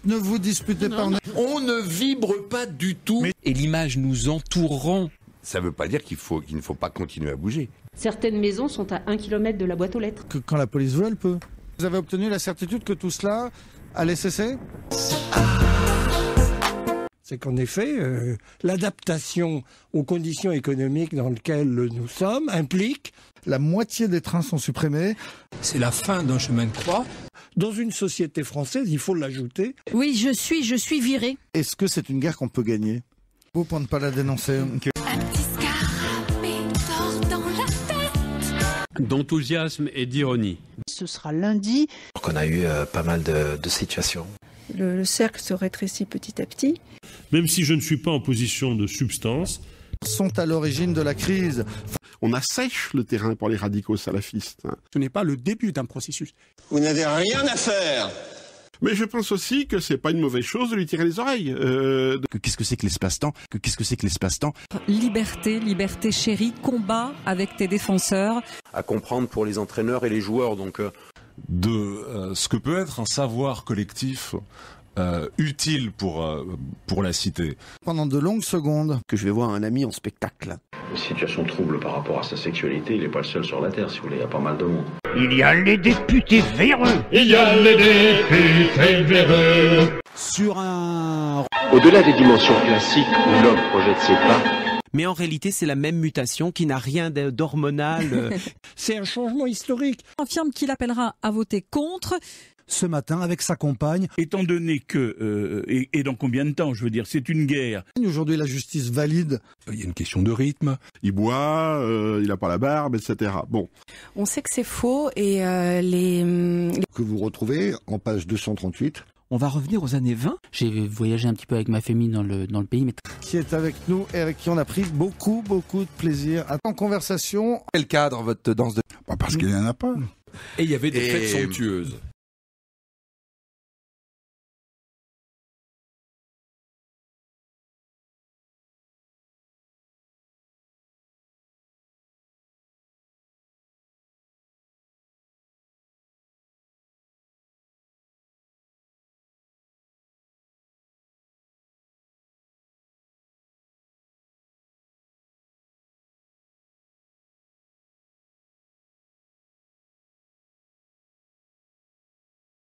Ne vous disputez pas. On ne vibre pas du tout. Et l'image nous entourant. Ça ne veut pas dire qu'il ne faut pas continuer à bouger. Certaines maisons sont à 1 km de la boîte aux lettres. Que quand la police veut, elle peut. Vous avez obtenu la certitude que tout cela allait cesser ? C'est qu'en effet, l'adaptation aux conditions économiques dans lesquelles nous sommes implique... La moitié des trains sont supprimés. C'est la fin d'un chemin de croix. Dans une société française, il faut l'ajouter. Oui, je suis virée. Est-ce que c'est une guerre qu'on peut gagner ? Beau pour ne pas la dénoncer. Un petit scarabée dort dans la tête. D'enthousiasme et d'ironie. Ce sera lundi. On a eu pas mal de situations. Le cercle se rétrécit petit à petit. Même si je ne suis pas en position de substance. Sont à l'origine de la crise. On assèche le terrain pour les radicaux salafistes. Ce n'est pas le début d'un processus. Vous n'avez rien à faire. Mais je pense aussi que c'est pas une mauvaise chose de lui tirer les oreilles. Qu'est-ce que c'est que l'espace-temps ? Liberté chérie, combat avec tes défenseurs. À comprendre pour les entraîneurs et les joueurs, donc. De ce que peut être un savoir collectif utile pour la cité. Pendant de longues secondes. Que je vais voir un ami en spectacle. Une situation trouble par rapport à sa sexualité, il n'est pas le seul sur la Terre, si vous voulez, il y a pas mal de monde. Il y a les députés véreux. Il y a les députés véreux. Sur un... Au-delà des dimensions classiques où l'homme projette ses pas, mais en réalité, c'est la même mutation qui n'a rien d'hormonal. C'est un changement historique. Il affirme qu'il appellera à voter contre. Ce matin, avec sa compagne. Étant donné que, et dans combien de temps, je veux dire, c'est une guerre. Aujourd'hui, la justice valide. Il y a une question de rythme. Il boit, il n'a pas la barbe, etc. Bon. On sait que c'est faux et que vous retrouvez en page 238. On va revenir aux années 20. J'ai voyagé un petit peu avec ma famille dans le pays. Mais... Qui est avec nous et avec qui on a pris beaucoup de plaisir. En conversation. Quel cadre votre danse de... Parce qu'il n'y en a pas. Et il y avait des fêtes somptueuses.